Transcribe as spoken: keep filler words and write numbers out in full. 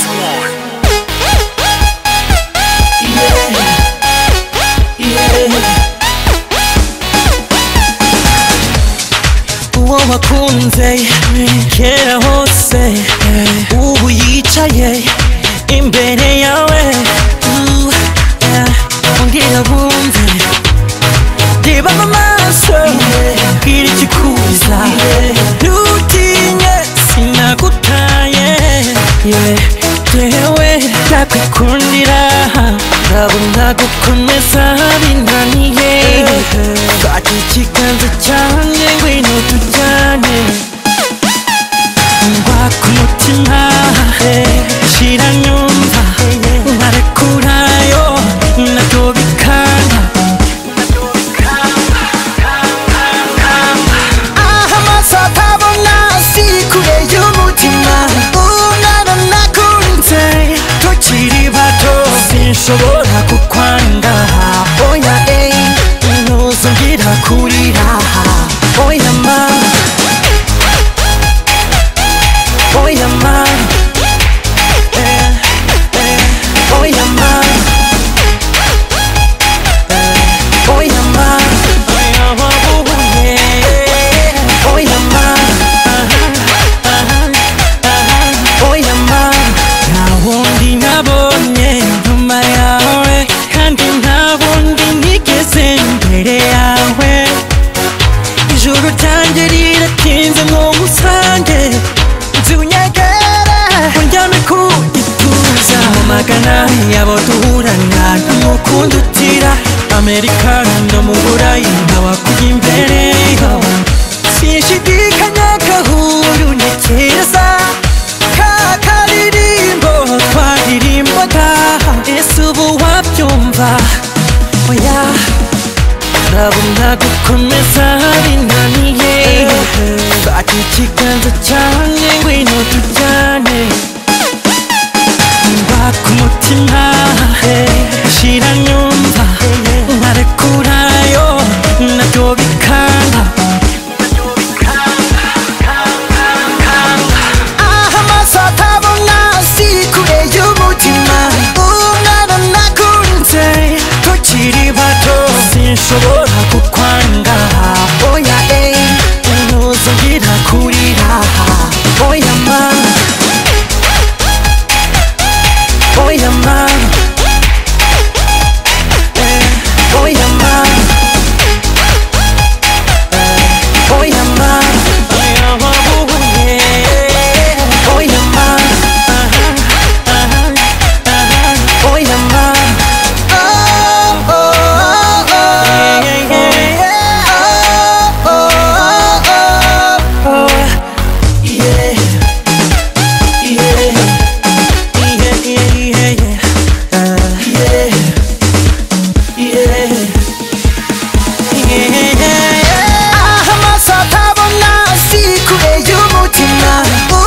Uwo wakunze kera hose ubu yicaye imbere yawe, ongera bumve, reba mu maso, bwira ikikuza, ntutinye sinagutaye, yewe ndakwikundira, ndabona gukomeza binaniye, fata ikiganza cyanjye ngwino tujyane, ngwa ku mutima shira nyumva, nkarekurayo nabyo bikanga, aha amaso atabona si kure y'umutima, umwana nakunze tukiri bato, sinshobora kukwanga, oya ey ntuzongera kurira, oya ma, oya ma, eh, eh, oya ma, eh, oya ma, oya ma, yeah, oya ma, oya ma, nta wundi nabonye nyuma yawe, kandi nta wundi nigeze imbere yawe, ijuru ryanjye riratinze ngo ngusange, nzunyegere unjyane ku gituza, mu magana yabo duhurana n'umukundo utira, Amerika no mu Burayi ntawakuye imbere, sinshidikanya gahuru ntekereza ka karirimbo twaririmbaga, ese ubu wabyumva, oya ndabona gukomeza binaniye, fata ikiganza cyanjye ngwino tujyane, ngwa ku mutima shira nyumva, nkarekurayo nabyo bikanga, aha amaso atabona si kure y'umutima, umwana nakunze tukiri bato, sinshobora kukwanga, oya ey ntuzongera kurira, oya ma, oya ma, eh, oya ma, eh, oya ma, oya ma, yeah, oya ma, oya ma, oh, oh, oh, oh, yeah, yeah, yeah, oh, oh, oh, oh, yeah, yeah, yeah, yeah, yeah, uh, yeah, yeah, yeah, yeah, aha amaso atabona si kure y'umutima,